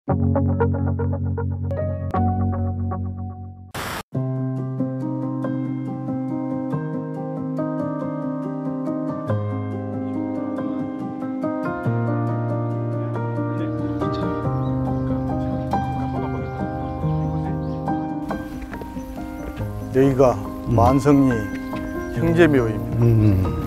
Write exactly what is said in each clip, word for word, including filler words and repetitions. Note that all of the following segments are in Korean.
여기가 음. 만성리 형제묘입니다. 음.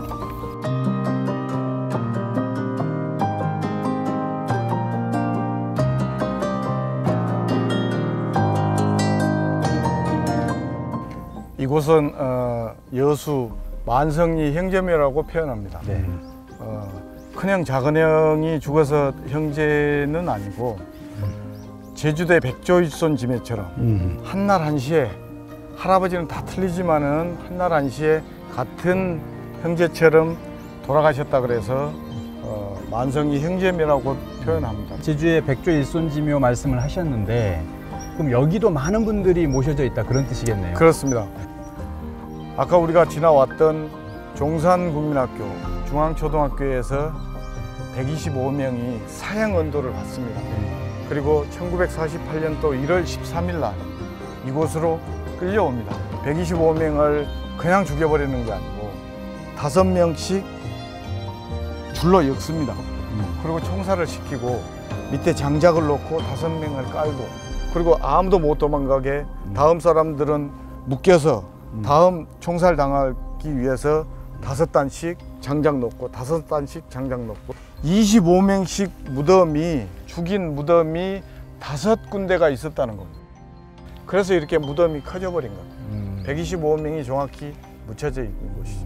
이곳은 어, 여수 만성리 형제묘라고 표현합니다. 네. 어, 큰형 작은형이 죽어서 형제는 아니고 제주도의 백조일손 지매처럼 음. 한날 한시에 할아버지는 다 틀리지만은 한날 한시에 같은 형제처럼 돌아가셨다 그래서 어, 만성리 형제묘라고 표현합니다. 제주의 백조일손지묘 말씀을 하셨는데 그럼 여기도 많은 분들이 모셔져 있다 그런 뜻이겠네요. 그렇습니다. 아까 우리가 지나왔던 종산국민학교 중앙초등학교에서 백이십오 명이 사형언도를 받습니다. 그리고 천구백사십팔 년도 일월 십삼일 날 이곳으로 끌려옵니다. 백이십오 명을 그냥 죽여버리는 게 아니고 다섯 명씩 줄로 엮습니다. 그리고 총살을 시키고 밑에 장작을 놓고 다섯 명을 깔고 그리고 아무도 못 도망가게 다음 사람들은 묶여서 다음 총살 당하기 위해서 다섯 단씩 장작 놓고 다섯 단씩 장작 놓고 이십오 명씩 무덤이 죽인 무덤이 다섯 군데가 있었다는 겁니다. 그래서 이렇게 무덤이 커져버린 겁니다. 음. 백이십오 명이 정확히 묻혀져 있는 곳이죠.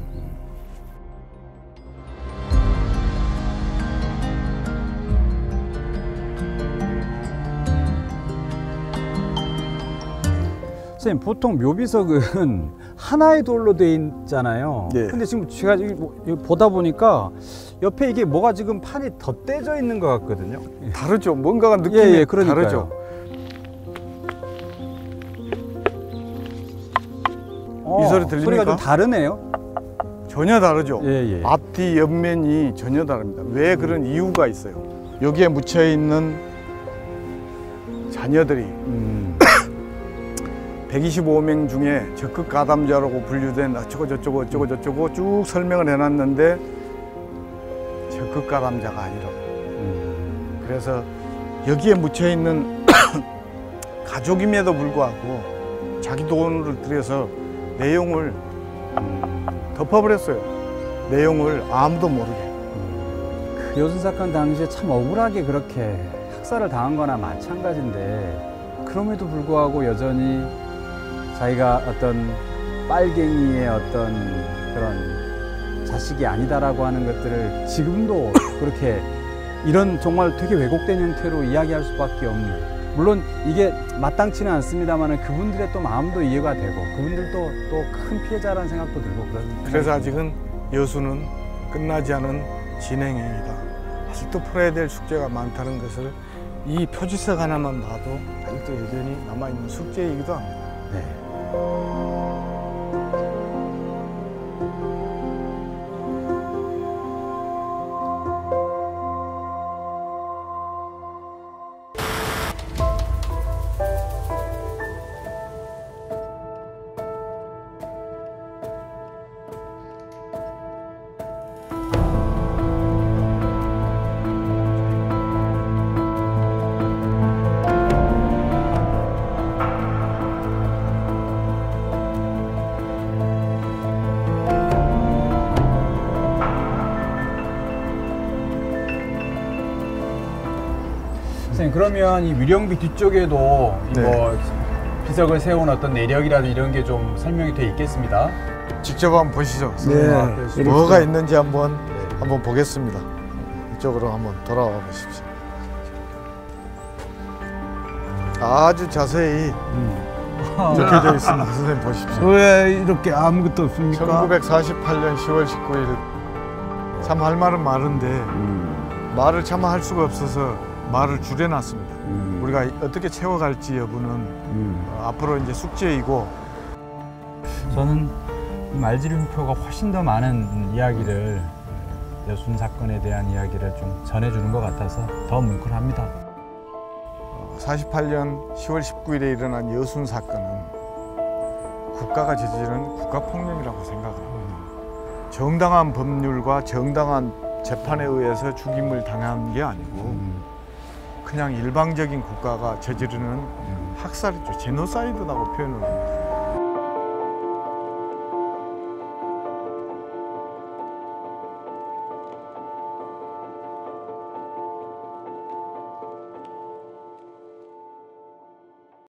선생님, 보통 묘비석은 하나의 돌로 돼 있잖아요. 네. 근데 지금 제가 보다 보니까 옆에 이게 뭐가 지금 판이 덧대져 있는 것 같거든요. 다르죠. 뭔가가 느낌이 예, 예, 다르죠. 어, 이 소리 들립니까? 소리가 좀 다르네요. 전혀 다르죠. 예, 예. 앞뒤 옆면이 전혀 다릅니다. 왜 그런 이유가 있어요. 여기에 묻혀 있는 자녀들이 음. 백이십오 명 중에 적극 가담자라고 분류된 어쩌고 저쩌고 어쩌고 저쩌고 쭉 설명을 해놨는데 적극 가담자가 아니라고. 음. 그래서 여기에 묻혀 있는 가족임에도 불구하고 자기 돈을 들여서 내용을 덮어버렸어요. 내용을 아무도 모르게. 그 여순 사건 당시에 참 억울하게 그렇게 학살을 당한 거나 마찬가지인데 그럼에도 불구하고 여전히 자기가 어떤 빨갱이의 어떤 그런 자식이 아니다라고 하는 것들을 지금도 그렇게 이런 정말 되게 왜곡된 형태로 이야기할 수밖에 없는, 물론 이게 마땅치는 않습니다만 그분들의 또 마음도 이해가 되고 그분들도 또 큰 피해자라는 생각도 들고 그런. 그래서 아직은 여수는 끝나지 않은 진행형이다. 아직도 풀어야 될 숙제가 많다는 것을 이 표지석 하나만 봐도 아직도 여전히 남아있는 숙제이기도 합니다. 네. 그러면 이 위령비 뒤쪽에도 네. 뭐 비석을 세운 어떤 내력이라든 이런 게 좀 설명이 돼 있겠습니다. 직접 한번 보시죠. 네. 아, 뭐가 있는지 한번 네. 한번 보겠습니다. 이쪽으로 한번 돌아와 보십시오. 아주 자세히 음. 적혀져 있습니다. 선생님 보십시오. 왜 이렇게 아무것도 없습니까? 천구백사십팔 년 시월 십구일 참 할 말은 많은데 음. 말을 참 할 수가 없어서 말을 줄여놨습니다. 음. 우리가 어떻게 채워갈지 여부는 음. 어, 앞으로 이제 숙제이고. 저는 말지름표가 훨씬 더 많은 이야기를, 여순 사건에 대한 이야기를 좀 전해주는 것 같아서 더 뭉클합니다. 사십팔 년 시월 십구일에 일어난 여순 사건은 국가가 저지른 국가폭력이라고 생각합니다. 정당한 법률과 정당한 재판에 의해서 죽임을 당한 게 아니고 그냥 일방적인 국가가 저지르는 학살이죠. 제노사이드라고 표현을 합니다.